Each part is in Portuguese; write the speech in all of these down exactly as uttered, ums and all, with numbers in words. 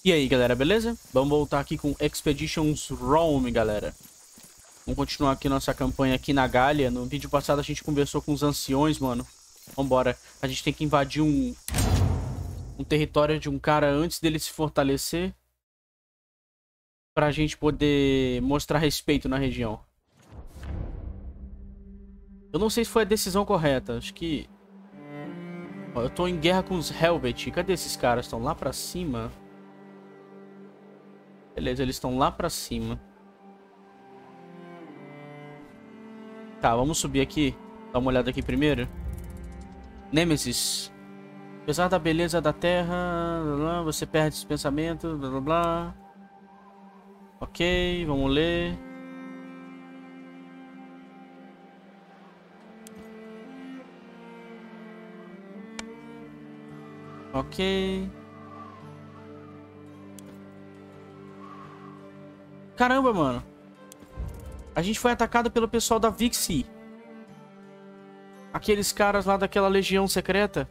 E aí, galera, beleza? Vamos voltar aqui com Expeditions Rome, galera. Vamos continuar aqui nossa campanha aqui na Gália. No vídeo passado a gente conversou com os anciões, mano. Vambora. A gente tem que invadir um... um território de um cara antes dele se fortalecer. Pra gente poder mostrar respeito na região. Eu não sei se foi a decisão correta. Acho que... Ó, eu tô em guerra com os Helvet. Cadê esses caras? Estão lá pra cima? Beleza, eles estão lá pra cima. Tá, vamos subir aqui. Dá uma olhada aqui primeiro. Nemesis. Apesar da beleza da terra, blá, blá, você perde esse pensamento, blá blá blá. Ok, vamos ler. Ok. Caramba, mano. A gente foi atacado pelo pessoal da Vixi. Aqueles caras lá daquela legião secreta.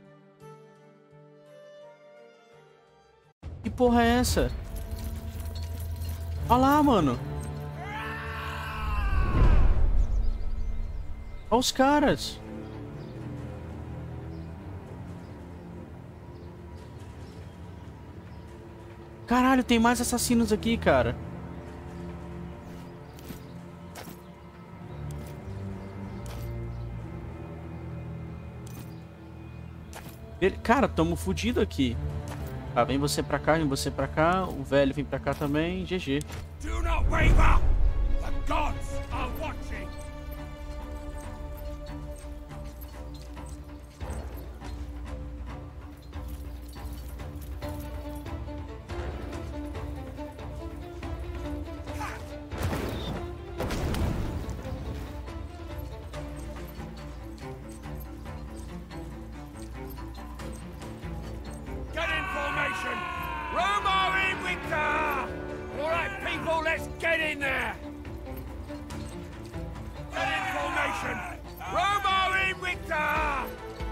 Que porra é essa? Olha lá, mano. Olha os caras. Caralho, tem mais assassinos aqui, cara. Cara, tamo fudido aqui. Tá, vem você pra cá, vem você pra cá. O velho vem pra cá também. G G. Do not waver. The gods are watching. Get in formation. Roma Invicta. All right, people, let's get in there. Get in formation. Roma Invicta.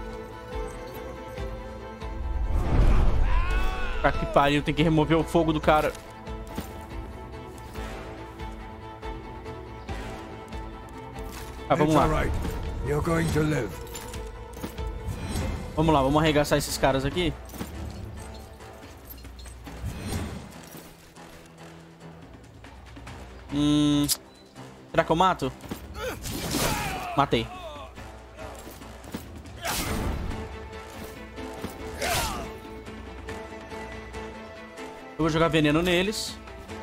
Pra que pariu, tem que remover o fogo do cara. Ah, vamos lá. You're going to live. Vamos lá, vamos arregaçar esses caras aqui. Hum... Será que eu mato? Matei. Eu vou jogar veneno neles.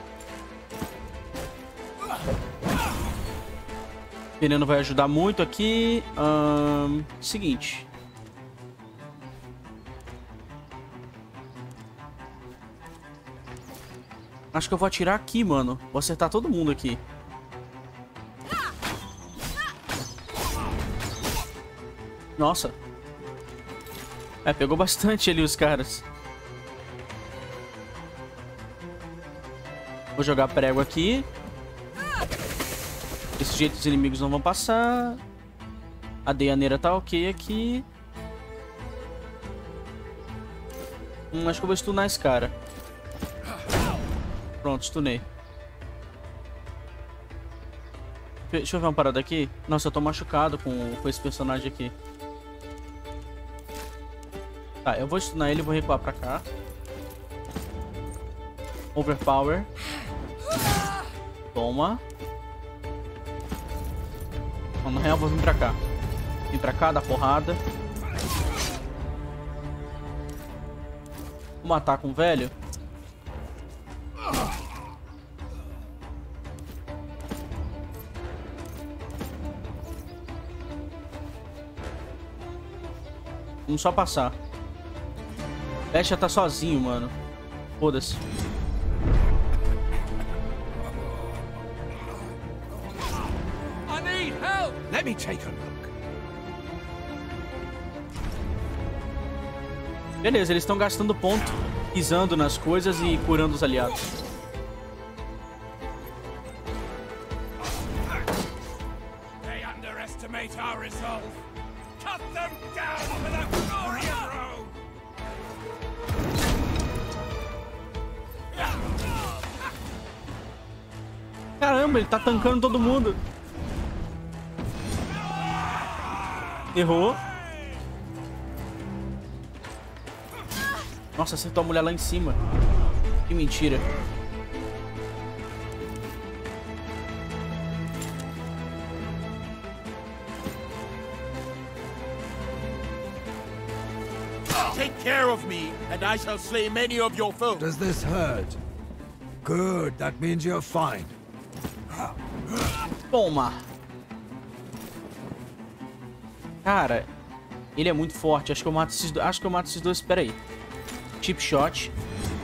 Veneno vai ajudar muito aqui. Hum, seguinte. Acho que eu vou atirar aqui, mano. Vou acertar todo mundo aqui. Nossa. É, pegou bastante ali os caras. Vou jogar prego aqui. Desse jeito os inimigos não vão passar. A deianeira tá ok aqui. Hum, acho que eu vou stunar esse cara. Pronto, stunei. Deixa eu ver uma parada aqui. Nossa, eu tô machucado com, com esse personagem aqui. Tá, eu vou stunar ele e vou recuar pra cá. Overpower. Toma. Então, na real, eu vou vir pra cá. Vim pra cá, dar porrada. Vou matar com o velho. Vamos só passar. Bestia tá sozinho, mano. Foda-se. Let me take a look. Beleza, eles estão gastando ponto, pisando nas coisas e curando os aliados. They underestimate our resolve. Cut them down with a glorious road. Caramba, ele tá tancando todo mundo. Errou. Nossa, acertou a mulher lá em cima. Que mentira. Take care of me, and I shall slay many of your foes. Does this hurt? Good, that means you're fine. Toma. Cara, ele é muito forte. Acho que eu mato esses dois. Acho que eu mato esses dois. Espera aí. Chip shot.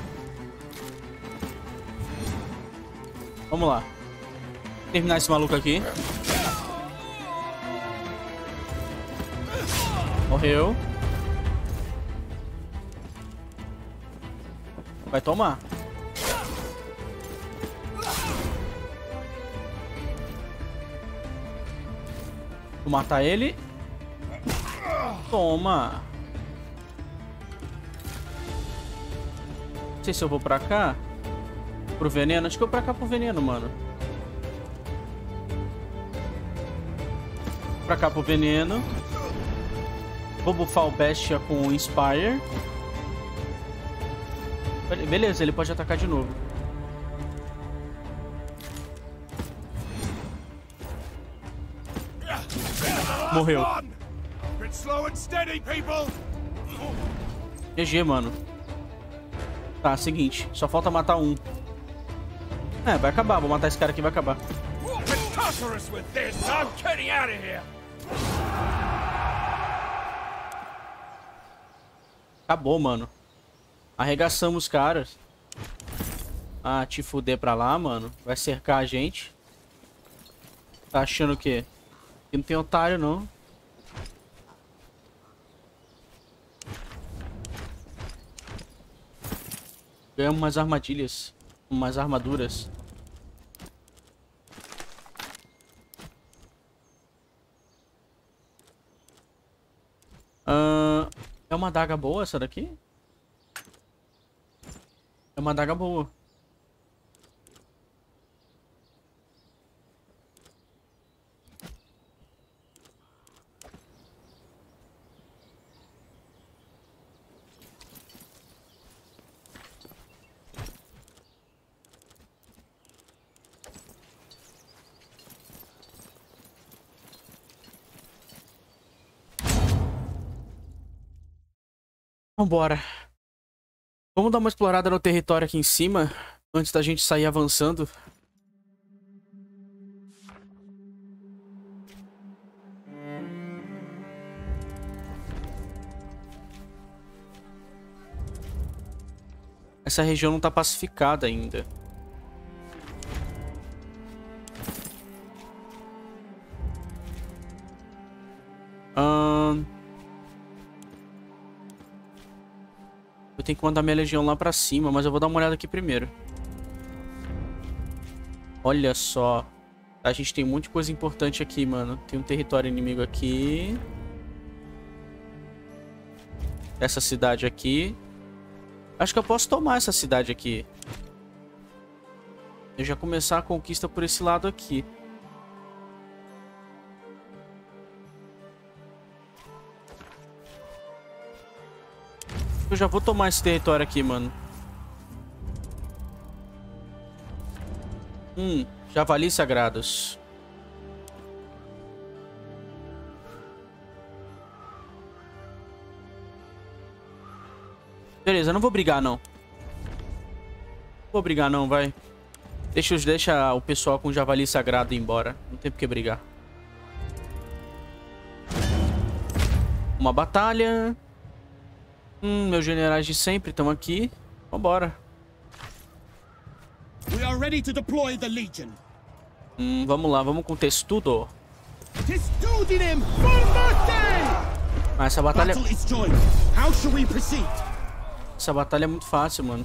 Vamos lá. Terminar esse maluco aqui. Morreu. Vai tomar. Vou matar ele. Toma. Não sei se eu vou pra cá. Pro veneno. Acho que eu vou pra cá pro veneno, mano. Pra cá pro veneno. Vou buffar o Bestia com o Inspire. Beleza, ele pode atacar de novo. Morreu. G G, mano. Tá, seguinte. Só falta matar um. É, vai acabar. Vou matar esse cara aqui e vai acabar. Acabou, mano. Arregaçamos os caras. Ah, te fuder pra lá, mano. Vai cercar a gente. Tá achando o quê? Que não tem otário, não. Ganhamos umas armadilhas. Umas armaduras. Ah, é uma adaga boa essa daqui? É uma adaga boa. Vambora. Vamos dar uma explorada no território aqui em cima, antes da gente sair avançando. Essa região não tá pacificada ainda. Ahn... Eu tenho que mandar minha legião lá pra cima, mas eu vou dar uma olhada aqui primeiro. Olha só. A gente tem muita coisa importante aqui, mano. Tem um território inimigo aqui. Essa cidade aqui. Acho que eu posso tomar essa cidade aqui. Eu já começar a conquista por esse lado aqui. Eu já vou tomar esse território aqui, mano. Hum, javalis sagrados. Beleza, não vou brigar, não. Vou brigar, não, vai. Deixa, deixa o pessoal com o javali sagrado ir embora. Não tem por que brigar. Uma batalha. Hum, meus generais de sempre estão aqui. Vambora. We are ready to deploy the Legion. Hum, vamos lá, vamos com Testudo. Testudinem formate! Ah, essa batalha... Battle is joined. How shall we proceed? Essa batalha é muito fácil, mano.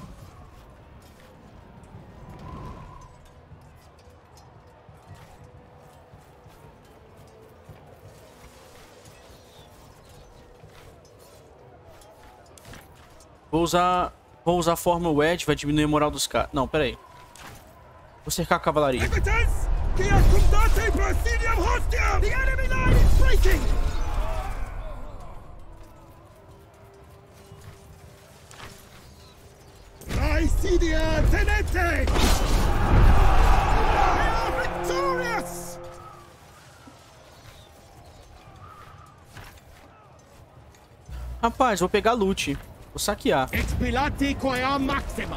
Vou usar... Vou usar a forma Wedge, vai diminuir a moral dos caras. Não, pera aí. Vou cercar a cavalaria. Equites! Quia condate Praesidium hostium! The enemy line is breaking! Praesidia tenente! We are victorious! Rapaz, vou pegar loot. Vou saquear. Expilati quia maxima!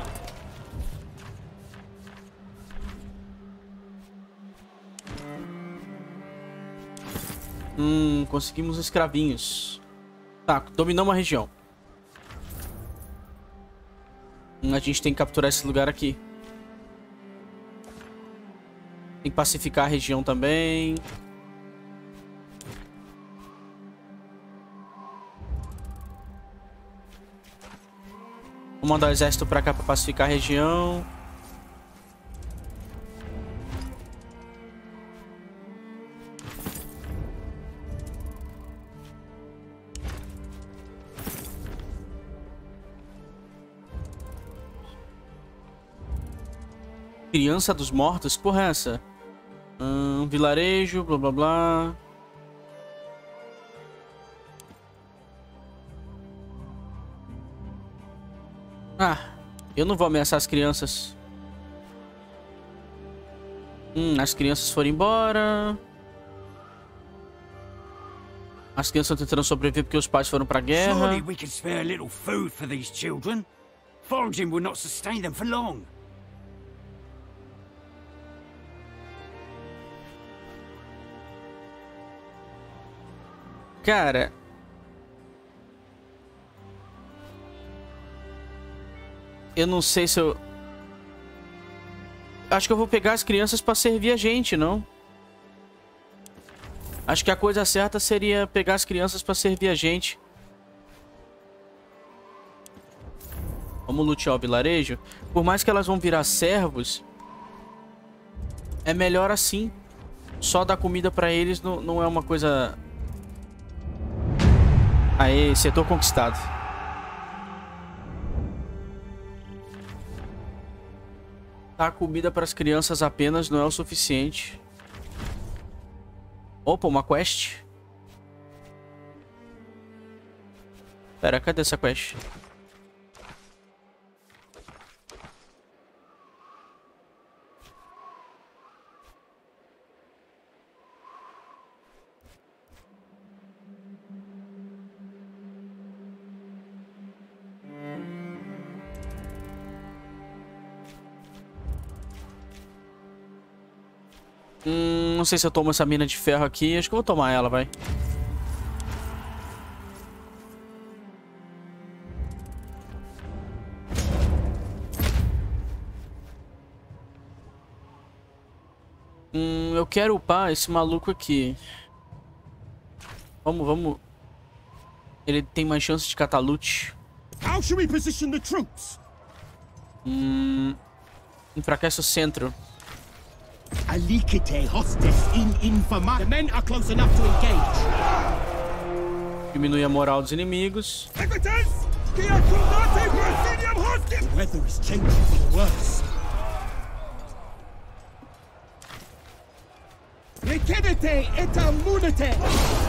Hum, conseguimos escravinhos. Tá, dominamos a região. Hum, a gente tem que capturar esse lugar aqui. Tem que pacificar a região também. Vou mandar o exército pra cá pra pacificar a região. Criança dos mortos? Que porra é essa? Hum, vilarejo, blá blá blá. Ah, eu não vou ameaçar as crianças. Hum, as crianças foram embora. As crianças estão tentando sobreviver porque os pais foram pra guerra. Surely we can spare a little food for these children. Foraging will not sustain them for long. Cara, eu não sei se eu... Acho que eu vou pegar as crianças pra servir a gente, não? Acho que a coisa certa seria pegar as crianças pra servir a gente. Vamos lutear o vilarejo. Por mais que elas vão virar servos, é melhor assim. Só dar comida pra eles não, não é uma coisa... Aê, setor conquistado. Dar comida para as crianças apenas não é o suficiente. Opa, uma quest. Pera, cadê essa quest? Hum, não sei se eu tomo essa mina de ferro aqui. Acho que eu vou tomar ela, vai. Hum, eu quero upar esse maluco aqui. Vamos, vamos. Ele tem mais chance de catar loot. How should we position the troops? Hum, enfraquece o centro. Alicite hostis in infama. The men are close enough to engage. Diminui a moral dos inimigos. Equites! Quia condate Praesidium hostium! The weather is changing for the worse. Liquidity et immunity!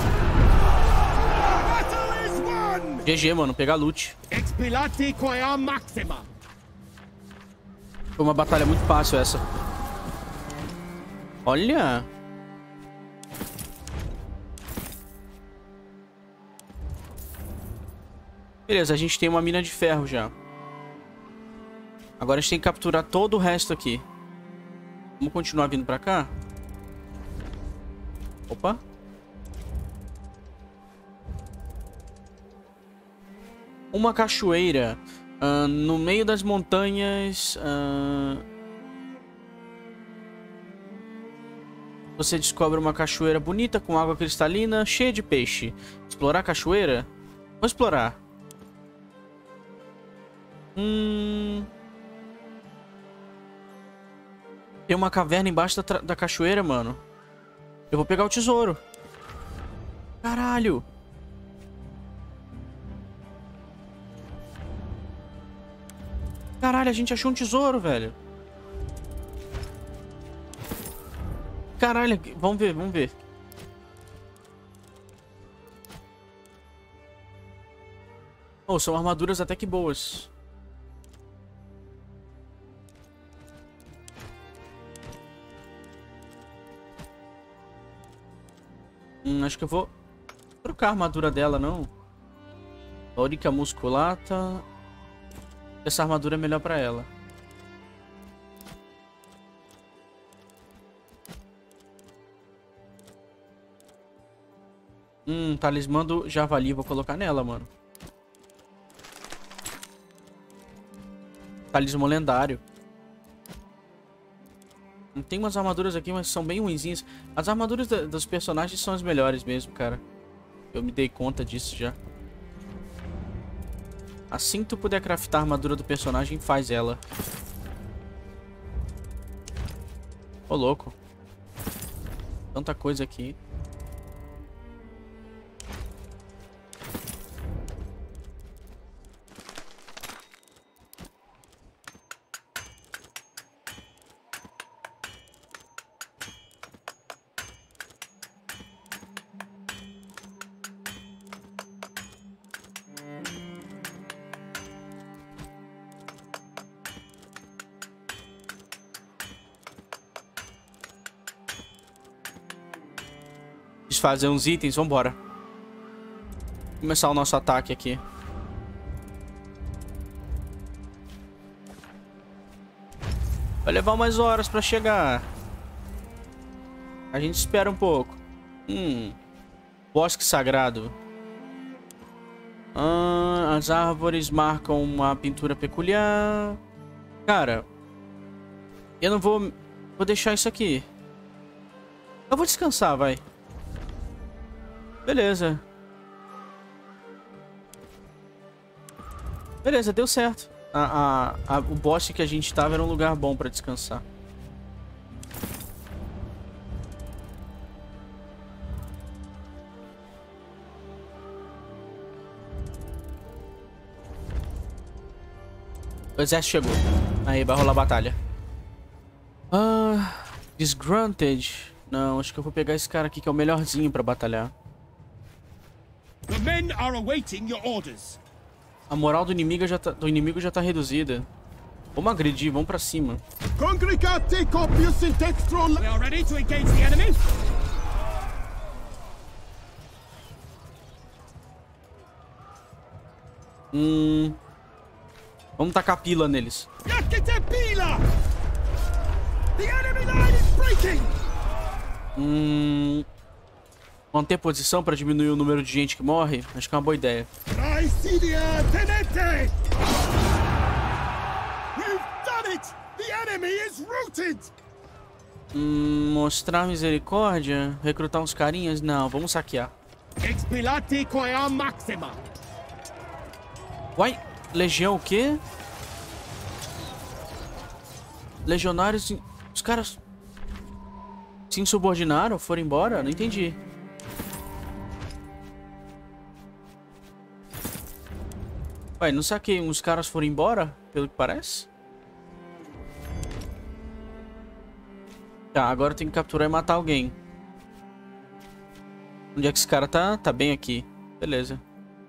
Battle is won! G G, mano, pegar loot. Expilati quia maxima! Foi uma batalha muito fácil essa. Olha! Beleza, a gente tem uma mina de ferro já. Agora a gente tem que capturar todo o resto aqui. Vamos continuar vindo pra cá? Opa! Uma cachoeira. Uh, no meio das montanhas... Uh... Você descobre uma cachoeira bonita com água cristalina, cheia de peixe. Explorar a cachoeira? Vou explorar. Hum... Tem uma caverna embaixo da, da cachoeira, mano. Eu vou pegar o tesouro. Caralho. Caralho, a gente achou um tesouro, velho. caralho. Vamos ver, vamos ver. Oh, são armaduras até que boas. Hum, acho que eu vou trocar a armadura dela, não. Aurica musculata. Essa armadura é melhor pra ela. Hum, talismã do javali. Vou colocar nela, mano. Talismã lendário. Tem umas armaduras aqui, mas são bem ruinzinhas. As armaduras da, dos personagens são as melhores mesmo, cara. Eu me dei conta disso já. Assim que tu puder craftar a armadura do personagem, faz ela. Ô, louco. Tanta coisa aqui. Desfazer uns itens, vambora. Começar o nosso ataque aqui. Vai levar umas horas pra chegar. A gente espera um pouco. Hum. Bosque sagrado. Ah, as árvores marcam uma pintura peculiar. Cara, eu não vou... Vou deixar isso aqui. Eu vou descansar, vai. Beleza. Beleza, deu certo. A, a, a, o bosque que a gente tava era um lugar bom pra descansar. O exército chegou. Aí, vai rolar a batalha. Ah, Disgrunted. Não, acho que eu vou pegar esse cara aqui que é o melhorzinho pra batalhar. The men are awaiting your orders. A moral do inimigo já tá, do inimigo já tá reduzida. Vamos agredir, vamos pra cima. Congregate copius in dextron. We are ready to engage the enemy. Hum. Vamos tacar pila neles. Pila. The enemy line is breaking. Hum. Manter posição para diminuir o número de gente que morre? Acho que é uma boa ideia. Tenente! We've done it! The enemy is routed! Hum, mostrar misericórdia? Recrutar uns carinhas? Não, vamos saquear. Expilati quae maxima. Uai, legião o quê? Legionários... Os caras... se insubordinaram? Foram embora? Não entendi. Ué, não saquei. Uns caras foram embora, pelo que parece. Tá, agora eu tenho que capturar e matar alguém. Onde é que esse cara tá? Tá bem aqui. Beleza.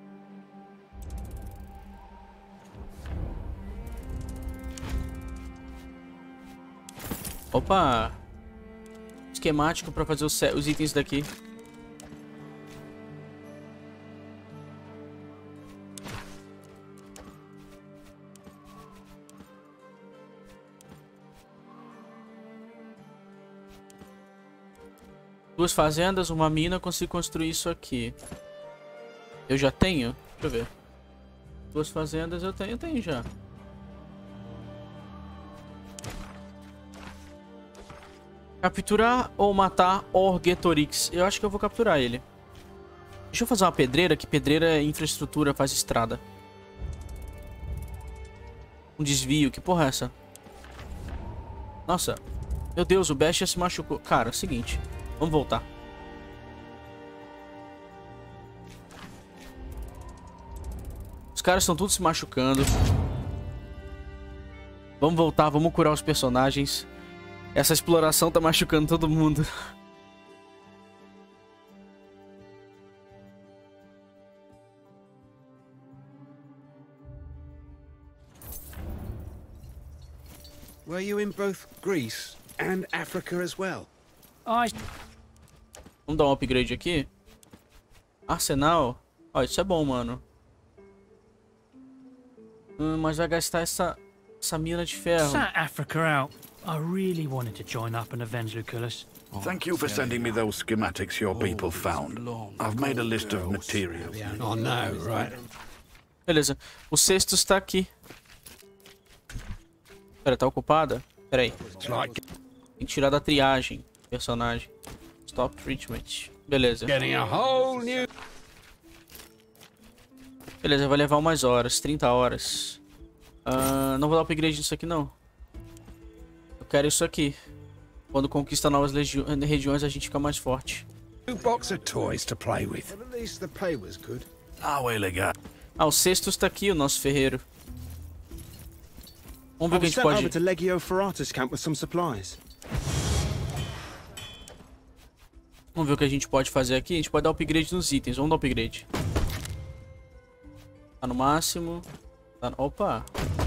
Opa! Esquemático pra fazer os, os itens daqui. Duas fazendas, uma mina, consigo construir isso aqui. Eu já tenho? Deixa eu ver. Duas fazendas eu tenho, eu tenho já. Capturar ou matar Orgetorix? Eu acho que eu vou capturar ele. Deixa eu fazer uma pedreira, que pedreira é infraestrutura, faz estrada. Um desvio, que porra é essa? Nossa. Meu Deus, o Bestia se machucou. Cara, é o seguinte. Vamos voltar. Os caras estão todos se machucando. Vamos voltar, vamos curar os personagens. Essa exploração tá machucando todo mundo. Were you in both Greece and Africa as well? I... Vamos dar um upgrade aqui. Arsenal. Ó, isso é bom, mano. Hum, mas vai gastar essa, essa mina de ferro. Sat Africa out. I really wanted to join up an event, Lucullus. Thank you for sending me those schematics your people found. I've made a list of materials. Oh no, right. Beleza. O sexto está aqui. Pera, tá ocupada? Pera aí. Tem que tirar da triagem. Personagem. Stop treatment. Beleza. Getting a whole new... Beleza, vai levar umas horas. trinta horas. Uh, não vou dar upgrade nisso aqui, não. Eu quero isso aqui. Quando conquista novas regiões, a gente fica mais forte. New box of toys to play with. At least the pay was good. Ah, well, legal. Ah, o sexto está aqui, o nosso ferreiro. Vamos ver o que a gente pode... to Legio Ferratus camp with some supplies. Vamos ver o que a gente pode fazer aqui. A gente pode dar upgrade nos itens. Vamos dar upgrade. Tá no máximo. Tá... Opa!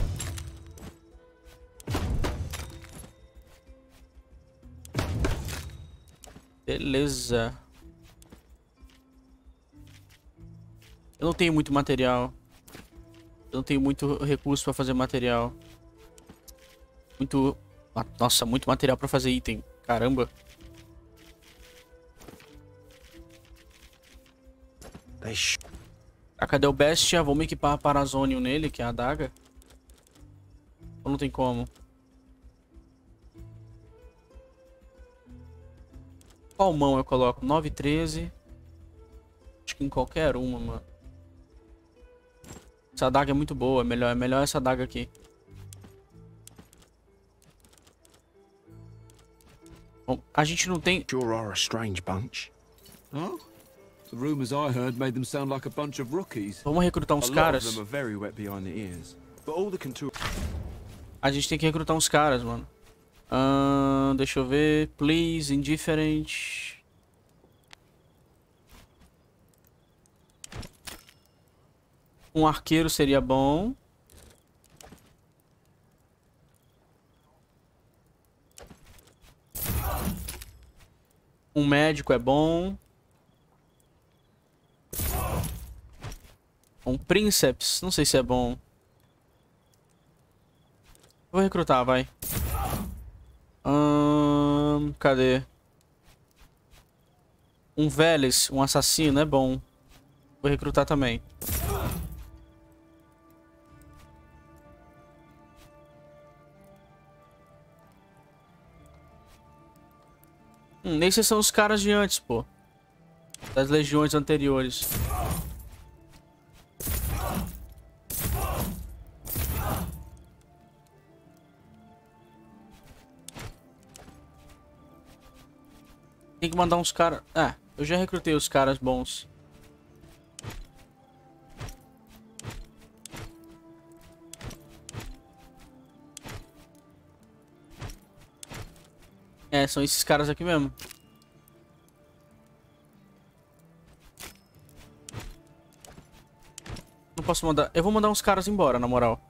Beleza. Eu não tenho muito material. Eu não tenho muito recurso pra fazer material. Muito... Nossa, muito material pra fazer item. Caramba. Ah, cadê o Bestia? Vamos equipar a Parazonium nele, que é a adaga. Ou não tem como? Qual mão eu coloco? nove e treze. Acho que em qualquer uma, mano. Essa adaga é muito boa. É melhor, é melhor essa adaga aqui. Bom, a gente não tem... Sure are a strange bunch. Huh? The rumors I heard made them sound like a bunch of rookies. Vamos recrutar uns caras. A lot of them are very wet behind the ears. But all the Kentu... A gente tem que recrutar uns caras, mano. Uh, deixa eu ver. Please, indifferent. Um arqueiro seria bom. Um médico é bom. Um Princeps, não sei se é bom. Vou recrutar, vai. Hum, cadê? Um Veles, um assassino, é bom. Vou recrutar também. Hum, esses são os caras de antes, pô. Das legiões anteriores. Tem que mandar uns caras... Ah, eu já recrutei os caras bons. É, são esses caras aqui mesmo. Não posso mandar... Eu vou mandar uns caras embora, na moral.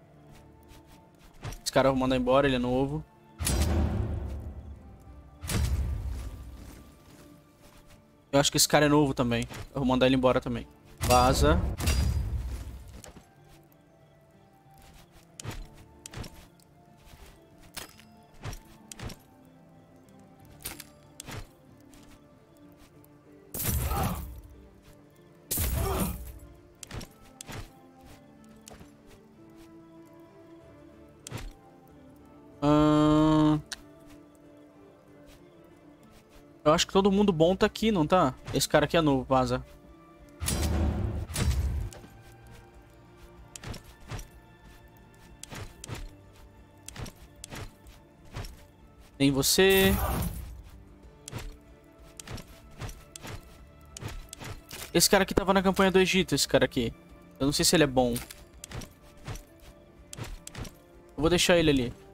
Esse cara eu vou mandar embora, ele é novo. Eu acho que esse cara é novo também. Eu vou mandar ele embora também. Vaza. Hum... Eu acho que todo mundo bom tá aqui, não tá? Esse cara aqui é novo, vaza. Tem você. Esse cara aqui tava na campanha do Egito, esse cara aqui. Eu não sei se ele é bom. Eu vou deixar ele ali.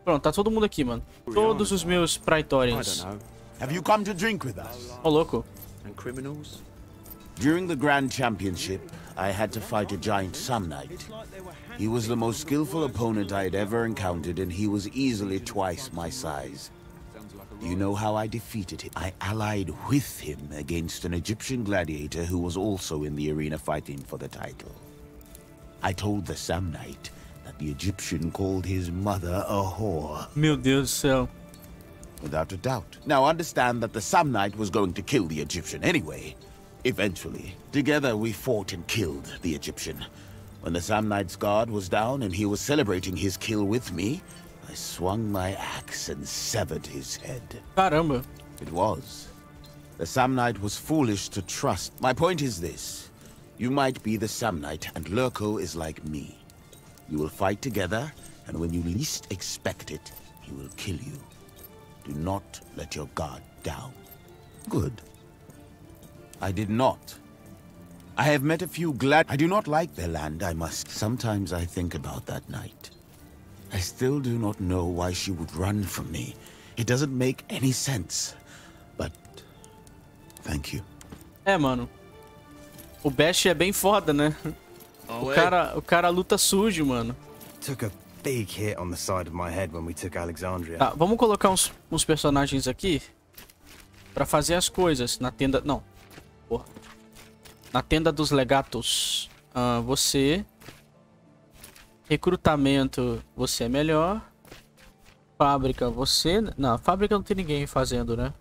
Pronto, tá todo mundo aqui, mano. Todos os meus I don't Praetorians. know. Have you come to drink with us? Ô, louco. And criminals? During the Grand Championship, I had to fight a giant Samnite. He was the most skillful opponent I had ever encountered, and he was easily twice my size. You know how I defeated him? I allied with him against an Egyptian gladiator who was also in the arena fighting for the title. I told the Samnite that the Egyptian called his mother a whore. Meu Deus do céu. Without a doubt. Now understand that the Samnite was going to kill the Egyptian anyway. Eventually. Together we fought and killed the Egyptian. When the Samnite's guard was down and he was celebrating his kill with me, I swung my axe and severed his head. Caramba. It was. The Samnite was foolish to trust. My point is this. You might be the Samnite, and Lurko is like me. You will fight together, and when you least expect it, he will kill you. Do not let your guard down. Good. I did not. I have met a few glad... I do not like their land, I must. Sometimes I think about that night. I still do not know why she would run from me. It doesn't make any sense. But... thank you. É, mano. O Bash é bem foda, né? O cara, o cara luta sujo, mano. Took a big hit on the side of my head when we took Alexandria. Tá, vamos colocar uns, uns personagens aqui pra fazer as coisas na tenda... Não. Porra. Na tenda dos legatos. Ah, você. Recrutamento, você é melhor. Fábrica, você... Não, fábrica não tem ninguém fazendo, né?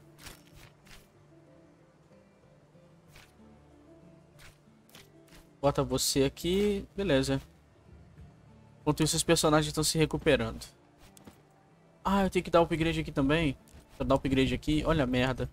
Bota você aqui. Beleza. Enquanto isso, os personagens estão se recuperando. Ah, eu tenho que dar upgrade aqui também. Pra dar upgrade aqui. Olha a merda.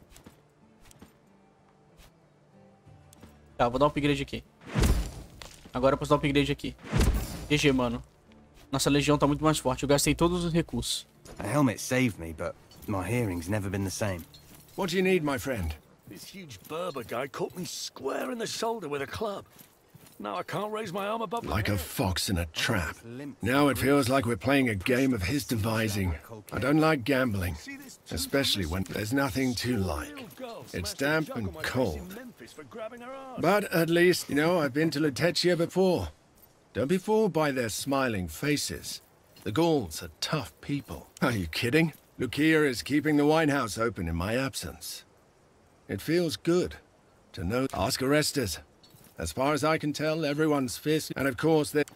Tá, vou dar um upgrade aqui. Agora eu posso dar um upgrade aqui. G G, mano. Nossa legião tá muito mais forte. Eu gastei todos os recursos. A helmet saved me, but my hearing's never been the same. What do you need, my friend? This huge Berber guy caught me square in the shoulder with a club. Now I can't raise my arm above my Like a head. fox in a trap. Now it feels like we're playing a game of his devising. I don't like gambling, especially when there's nothing to like. It's damp and cold. But at least, you know, I've been to Lutetia before. Don't be fooled by their smiling faces. The Gauls are tough people. Are you kidding? Lucia is keeping the wine house open in my absence. It feels good to know. Ask Orestes. As far as I can tell, everyone's fierce, and of course they...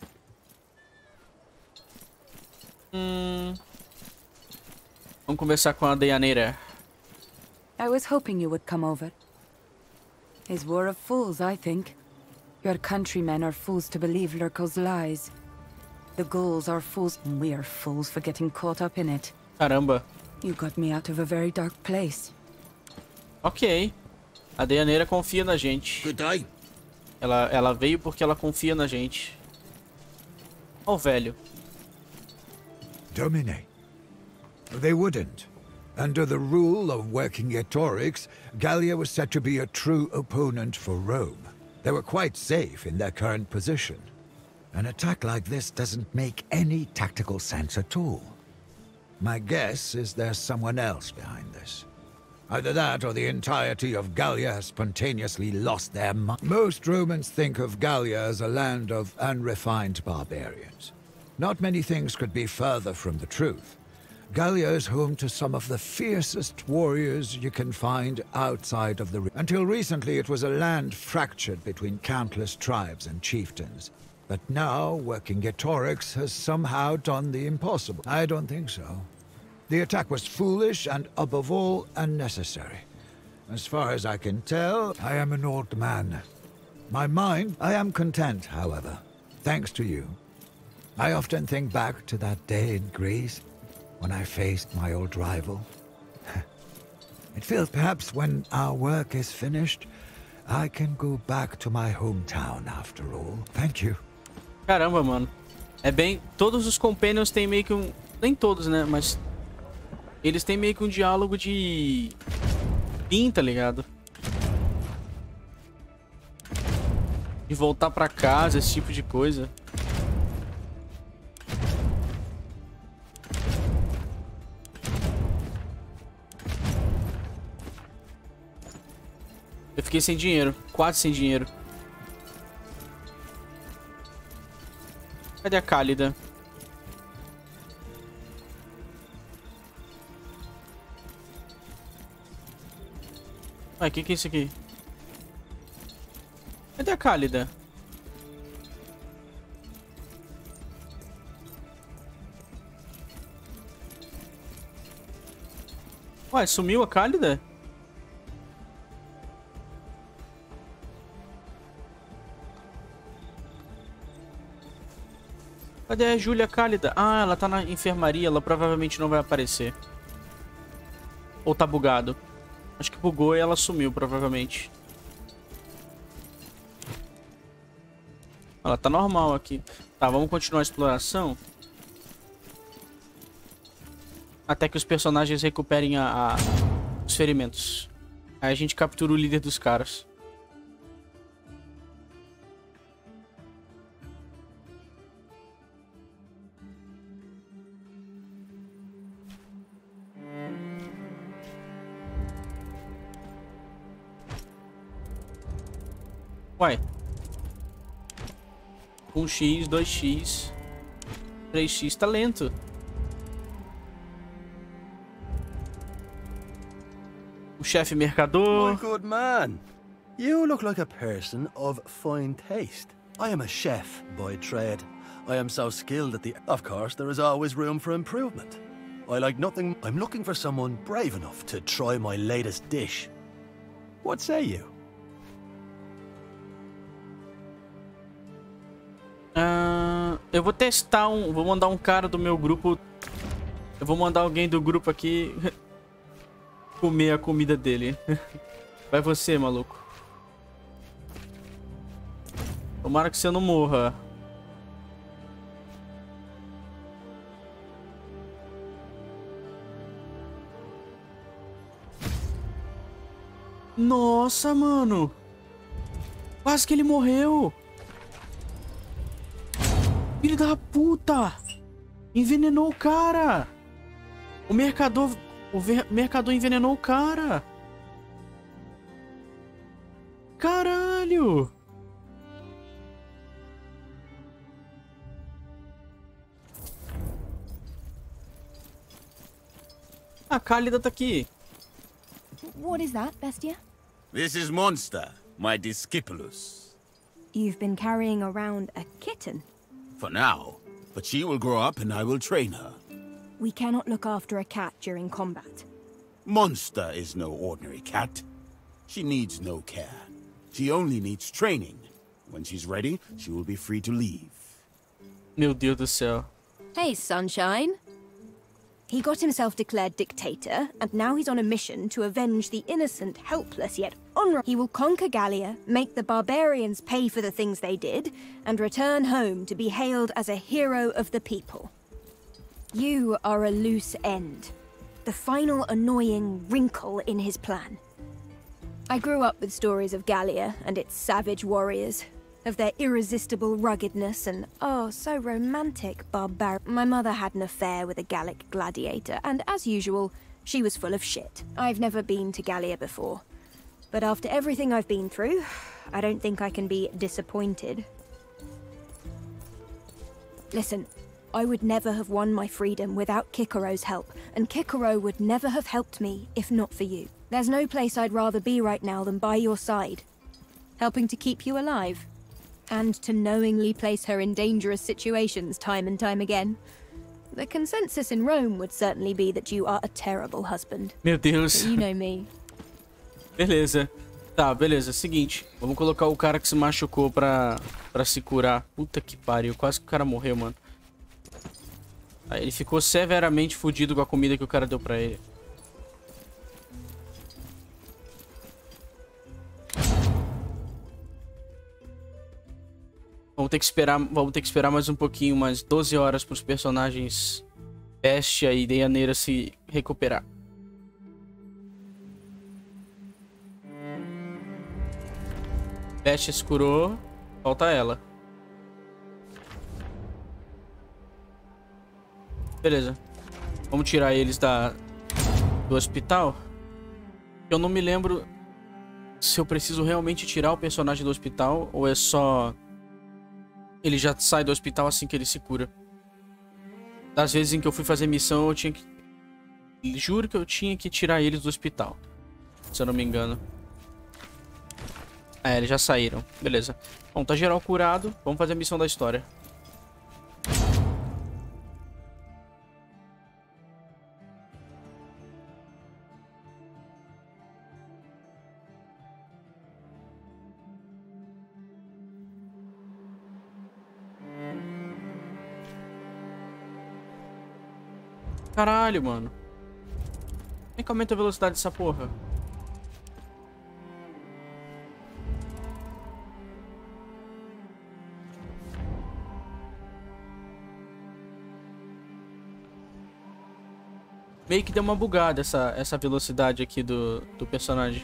Hum... Vamos conversar com a Deianeira. I was hoping you would come over. His war of fools, I think. Your countrymen are fools to believe Lurko's lies. The Gauls are fools, and we are fools for getting caught up in it. Caramba. You got me out of a very dark place. Ok. A Deianeira confia na gente. Good day. Ela, ela veio porque ela confia na gente. Ó o velho. Domine. They wouldn't. Under the rule of Vercingetorix, Gallia was said to be a true opponent for Rome. They were quite safe in their current position. An attack like this doesn't make any tactical sense at all. My guess is there's someone else behind this. Either that or the entirety of Gallia has spontaneously lost their mind. Most Romans think of Gallia as a land of unrefined barbarians. Not many things could be further from the truth. Gallia is home to some of the fiercest warriors you can find outside of the region. Until recently, it was a land fractured between countless tribes and chieftains. But now, Vercingetorix has somehow done the impossible. I don't think so. The attack was foolish and, above all, unnecessary. As far as I can tell, I am an old man. My mind, I am content, however, thanks to you. I often think back to that day in Greece, when I faced my old rival. It feels perhaps when our work is finished, I can go back to my hometown after all. Thank you. Caramba, mano. É bem... Todos os companions têm meio que um... Nem todos, né? Mas... Eles têm meio que um diálogo de... Fim, tá ligado? De voltar pra casa, esse tipo de coisa. Eu fiquei sem dinheiro. Quase sem dinheiro. Cadê a Cálida? Ué, o que que é isso aqui? Cadê a Cálida? Ué, sumiu a Cálida? Cadê a Júlia Cálida? Ah, ela tá na enfermaria, ela provavelmente não vai aparecer. Ou tá bugado? Acho que bugou e ela sumiu, provavelmente. Ela tá normal aqui. Tá, vamos continuar a exploração. Até que os personagens recuperem a, a, os ferimentos. Aí a gente captura o líder dos caras. Uai. um x, dois x, três x, tá lento. O chefe mercador. My good man, you look like a person of fine taste. I am a chef by trade. I am so skilled at the... Of course, there is always room for improvement. I like nothing... I'm looking for someone brave enough to try my latest dish. What say you? Uh, eu vou testar um... Vou mandar um cara do meu grupo... Eu vou mandar alguém do grupo aqui... comer a comida dele. Vai você, maluco. Tomara que você não morra. Nossa, mano. Quase que ele morreu. Filho da puta. Envenenou o cara. O mercador... O mercador envenenou o cara. Caralho. A Cálida tá aqui. What is that, Bestia? This is Monster, my Discipulus. You've been carrying around a kitten? For now, but she will grow up and I will train her. We cannot look after a cat during combat. Monster is no ordinary cat. She needs no care. She only needs training. When she's ready, she will be free to leave. Meu Deus do céu. Hey, Sunshine. He got himself declared dictator, and now he's on a mission to avenge the innocent, helpless, yet honorable. He will conquer Gallia, make the barbarians pay for the things they did, and return home to be hailed as a hero of the people. You are a loose end. The final annoying wrinkle in his plan. I grew up with stories of Gallia and its savage warriors, of their irresistible ruggedness and, oh, so romantic barbar- My mother had an affair with a Gallic gladiator, and as usual, she was full of shit. I've never been to Gallia before, but after everything I've been through, I don't think I can be disappointed. Listen, I would never have won my freedom without Kikaro's help, and Kikaro would never have helped me if not for you. There's no place I'd rather be right now than by your side, helping to keep you alive, and to knowingly place her in dangerous situations time and time again. The consensus in Rome would certainly be that you are a terrible husband. Meu Deus. But you know me. Beleza. Tá, beleza. Seguinte. Vamos colocar o cara que se machucou pra, pra se curar. Puta que pariu. Quase que o cara morreu, mano. Aí ele ficou severamente fudido com a comida que o cara deu pra ele. Vamos ter que esperar, vamos ter que esperar mais um pouquinho, mais doze horas para os personagens Bestia e Deianeira se recuperar. Bestia se curou, falta ela. Beleza. Vamos tirar eles da do hospital. Eu não me lembro. se eu preciso realmente tirar o personagem do hospital ou é só... ele já sai do hospital assim que ele se cura. Das vezes em que eu fui fazer missão, eu tinha que... juro que eu tinha que tirar eles do hospital. Se eu não me engano. É, eles já saíram. Beleza. Bom, tá geral curado. Vamos fazer a missão da história. Caralho, mano. Como é que aumenta a velocidade dessa porra? Meio que deu uma bugada essa, essa velocidade aqui do, do personagem.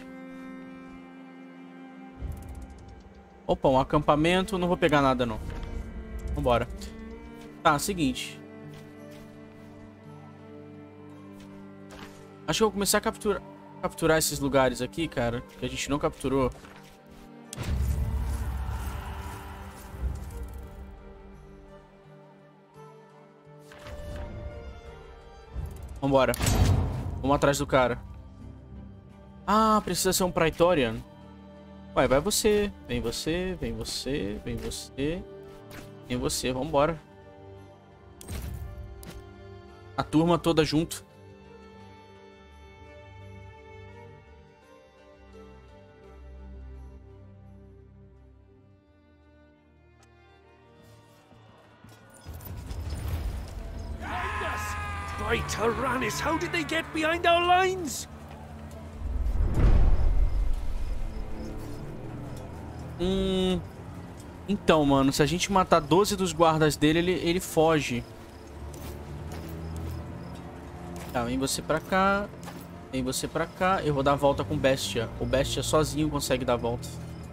Opa, um acampamento. Não vou pegar nada, não. Vambora. Tá, seguinte. Acho que eu vou começar a capturar, capturar esses lugares aqui, cara. Que a gente não capturou. Vambora. Vamos atrás do cara. Ah, precisa ser um Praetorian. Ué, vai você. Vem você, vem você, vem você. Vem você, vambora. A turma toda junto. By Tyrannus, how did they get behind our lines? Hum... Então, mano, se a gente matar doze dos guardas dele, ele, ele foge. Tá, vem você pra cá. Vem você pra cá. Eu vou dar a volta com o Bestia. O Bestia sozinho consegue dar a volta.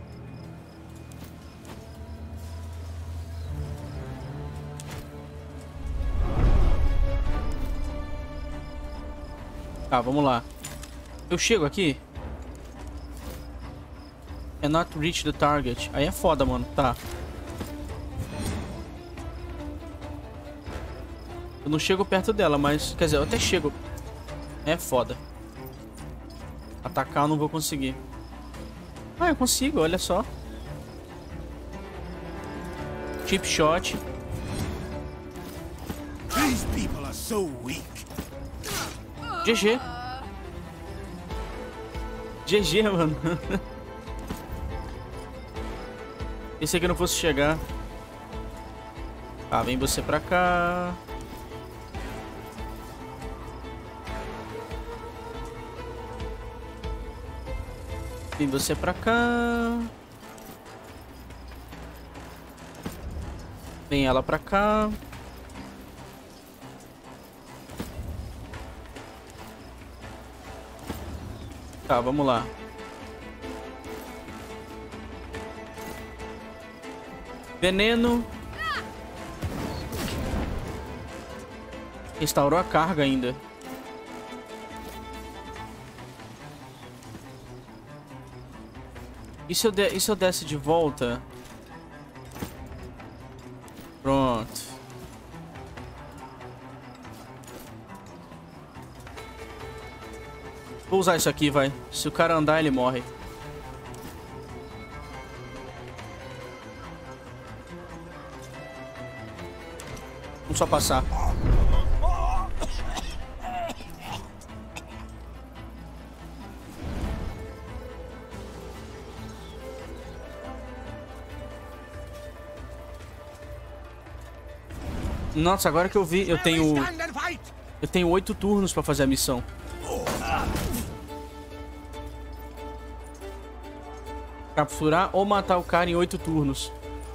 Tá, vamos lá. Eu chego aqui. Cannot reach the target. Aí é foda, mano. Tá. Eu não chego perto dela, mas... quer dizer, eu até chego. É foda. Atacar eu não vou conseguir. Ah, eu consigo, olha só. Chip shot. These people are so weak. G G. G G, mano. Pensei que eu não fosse chegar. Tá, vem você pra cá. Vem você pra cá. Vem ela pra cá. Tá, vamos lá. Veneno. Restaurou a carga ainda. E se eu, de... e se eu desse de volta? Pronto. Vou usar isso aqui, vai. Se o cara andar, ele morre. Vamos só passar. Nossa, agora que eu vi, eu tenho... Eu tenho oito turnos pra fazer a missão. Capturar ou matar o cara em oito turnos.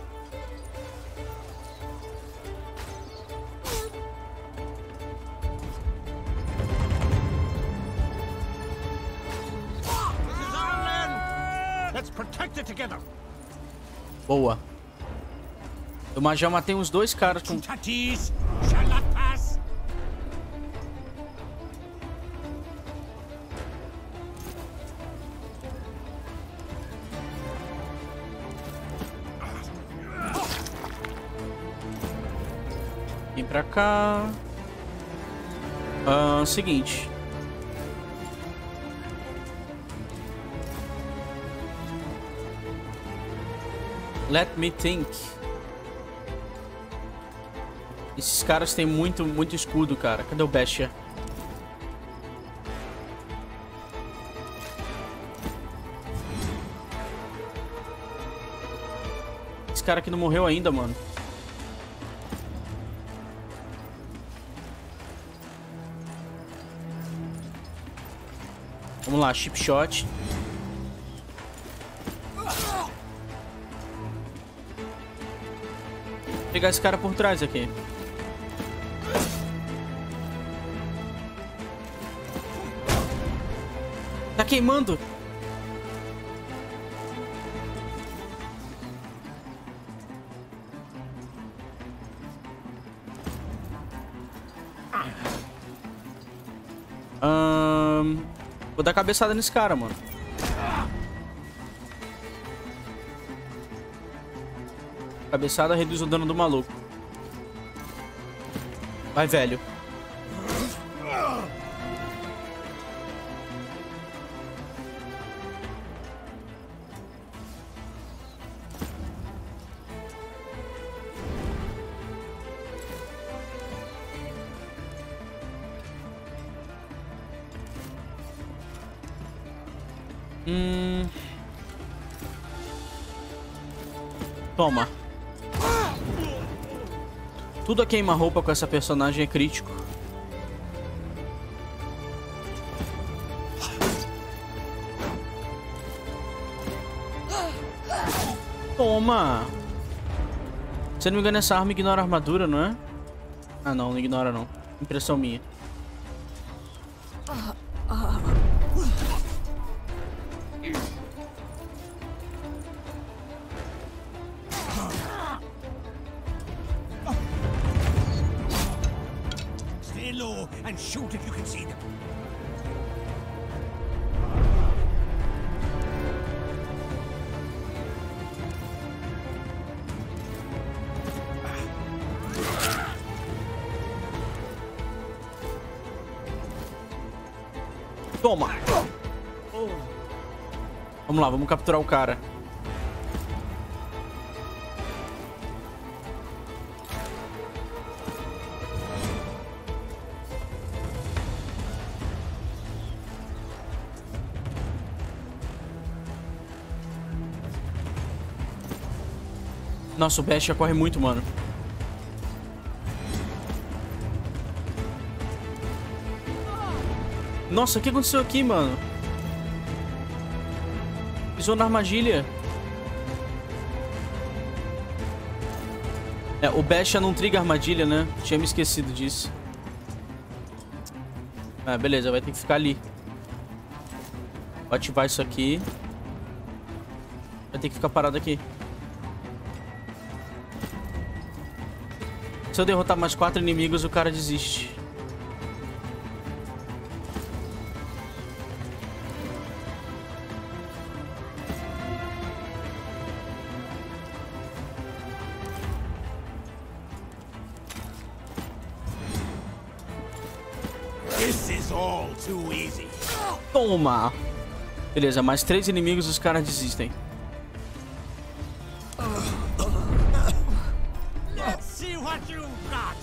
Boa. Eu já matei uns dois caras com... Vem pra cá. Ah, seguinte. Let me think. Esses caras têm muito, muito escudo, cara. Cadê o Bestia? Esse cara aqui não morreu ainda, mano. Vamos lá, chip shot. Vou pegar esse cara por trás aqui. Tá queimando. Ahn... Vou dar cabeçada nesse cara, mano. Cabeçada reduz o dano do maluco. Vai, velho. Hum... Toma. Tudo a queima-roupa com essa personagem é crítico. Toma. Se não me engano, essa arma ignora a armadura, não é? Ah, não, não ignora não. Impressão minha. And shoot if you can see them. Toma. Vamos lá, vamos capturar o cara. Nossa, o Bestia corre muito, mano. Nossa, o que aconteceu aqui, mano? Pisou na armadilha. É, o Bestia não triga armadilha, né? Tinha me esquecido disso. Ah, beleza, vai ter que ficar ali. Vou ativar isso aqui. Vai ter que ficar parado aqui. Se eu derrotar mais quatro inimigos, o cara desiste. This is all too easy. Toma! Beleza, mais três inimigos, os caras desistem. Let's see what you've got.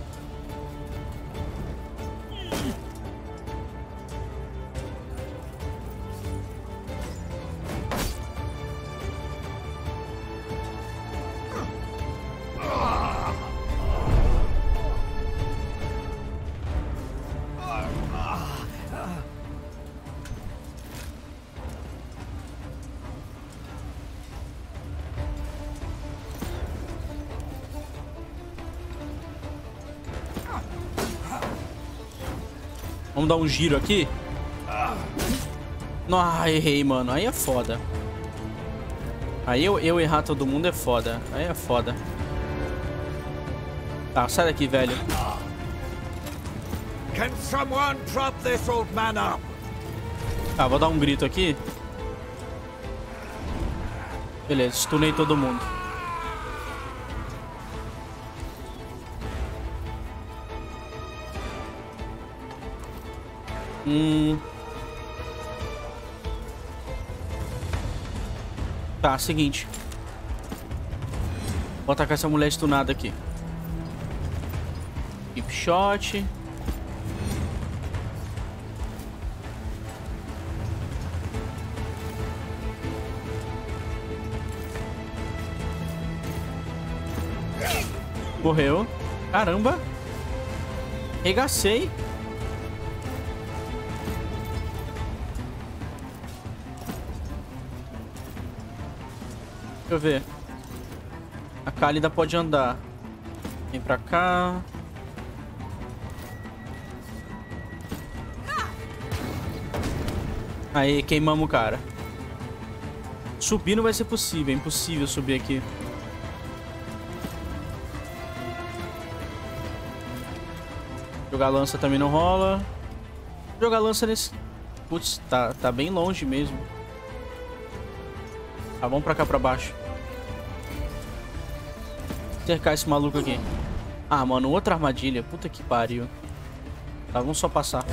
Vamos dar um giro aqui. Ah, errei, mano. Aí é foda. Aí eu, eu errar todo mundo é foda. Aí é foda. Tá, sai daqui, velho. Can someone drop this old man up? Tá, vou dar um grito aqui. Beleza, stunei todo mundo. Hum... Tá, seguinte. Vou atacar essa mulher stunada aqui. Keep shot. Morreu. Caramba. Regacei. Deixa eu ver. A Cálida pode andar. Vem pra cá. Aí, queimamos o cara. Subir não vai ser possível. É impossível subir aqui. Jogar lança também não rola. Jogar lança nesse... Putz, tá, tá bem longe mesmo. Tá, vamos pra cá pra baixo. Cercar esse maluco aqui. Ah, mano, outra armadilha. Puta que pariu. Tá, vamos só passar.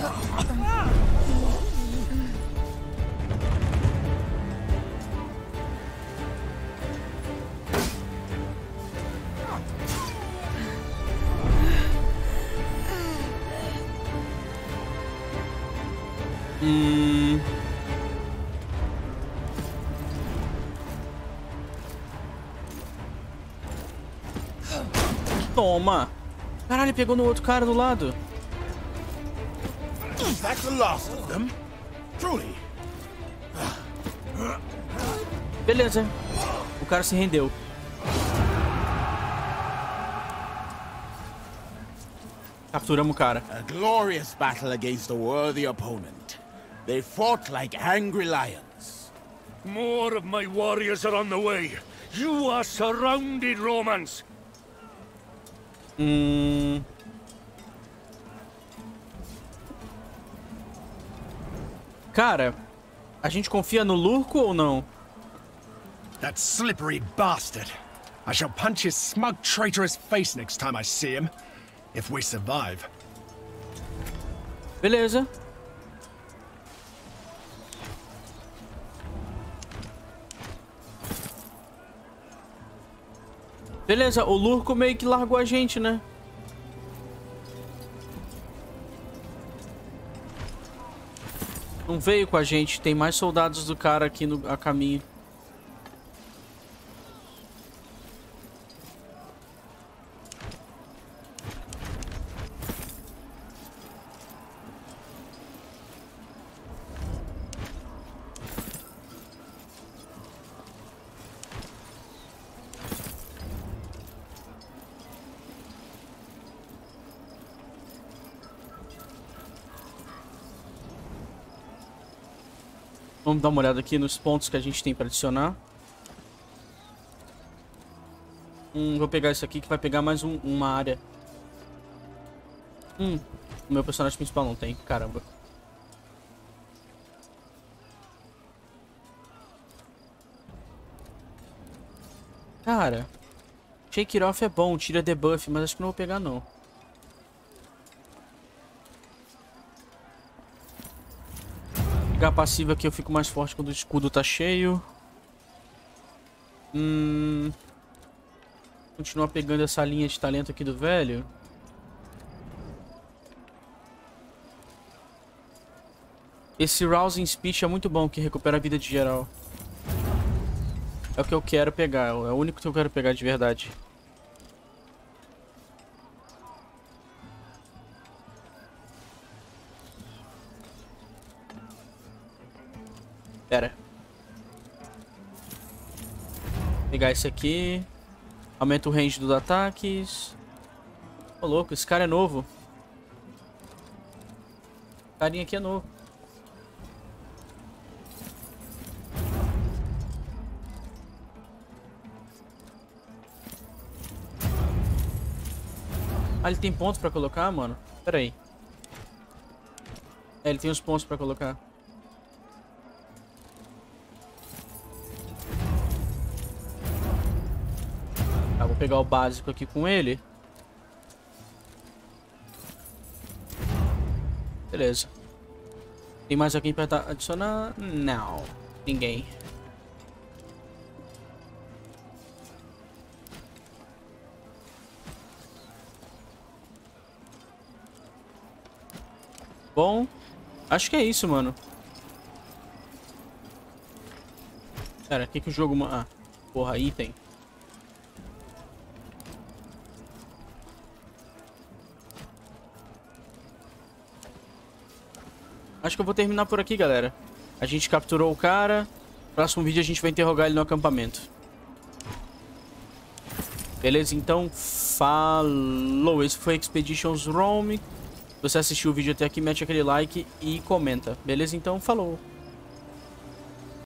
Hum... Toma! Caralho, pegou no outro cara do lado. That's the last of them. Truly. Beleza. O cara se rendeu. Capturamos o cara. A glorious battle against a worthy opponent. They fought like angry lions. More of my warriors are on the way. You are surrounded, Romans. Hum... Cara, a gente confia no Lurco ou não? That slippery bastard. I shall punch his smug, traitorous face next time I see him. If we survive. Beleza. Beleza, o Lurco meio que largou a gente, né? Não veio com a gente. Tem mais soldados do cara aqui no a caminho. Vamos dar uma olhada aqui nos pontos que a gente tem para adicionar. Hum, vou pegar isso aqui que vai pegar mais um, uma área. Hum, o meu personagem principal não tem, caramba. Cara, Shake It Off é bom, tira debuff, mas acho que não vou pegar não. Pegar passiva aqui eu fico mais forte quando o escudo tá cheio. Hum... Continuar pegando essa linha de talento aqui do velho. Esse Rousing Speech é muito bom, que recupera a vida de geral. É o que eu quero pegar, é o único que eu quero pegar de verdade. Pera. Pegar esse aqui. Aumenta o range dos ataques. Ô, louco, esse cara é novo. Esse carinha aqui é novo. Ah, ele tem pontos pra colocar, mano? Pera aí. É, ele tem os pontos pra colocar. Tá, vou pegar o básico aqui com ele. Tem mais alguém pra adicionar? Não. Ninguém. Bom, acho que é isso, mano. Pera, o que que o jogo... Ah, porra, item. Acho que eu vou terminar por aqui, galera. A gente capturou o cara. Próximo vídeo a gente vai interrogar ele no acampamento. Beleza, então, falou. Esse foi Expeditions Rome. Se você assistiu o vídeo até aqui, mete aquele like e comenta. Beleza, então, falou.